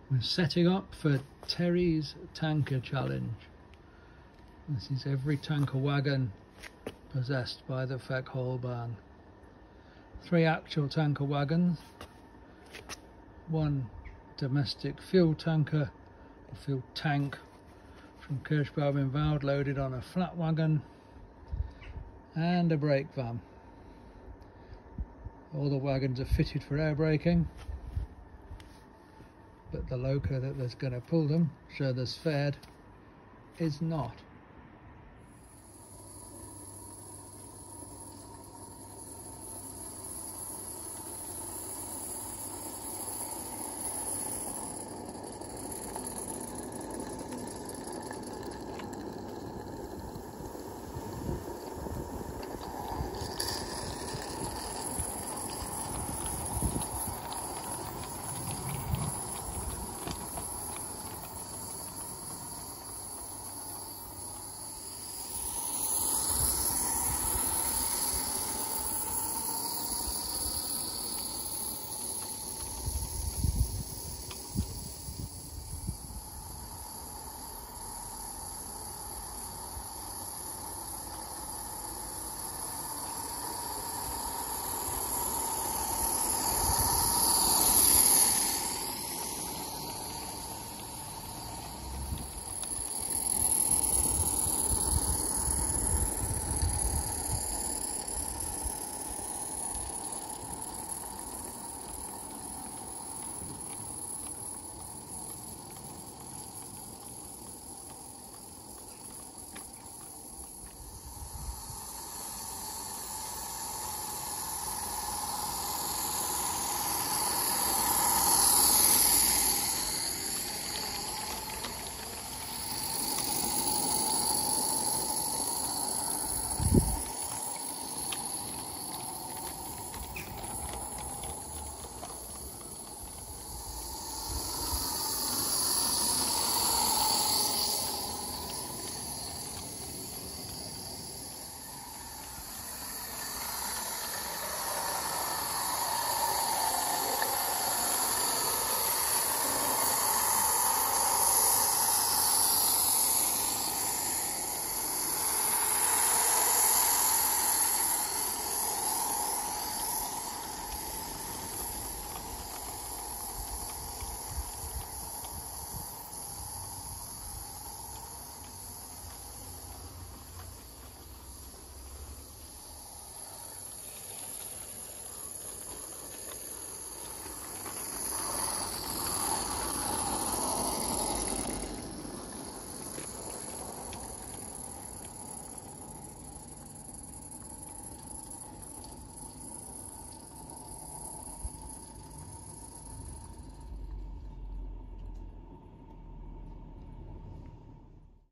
We're setting up for Terry's Tanker Challenge. This is every tanker wagon possessed by the Feck-Holbein. 3 actual tanker wagons, 1 domestic fuel tanker, or fuel tank from Kirschbaum in Woud loaded on a flat wagon, and a brake van. All the wagons are fitted for air braking, but the loco that's going to pull them, Schroeder's Pferd, is not.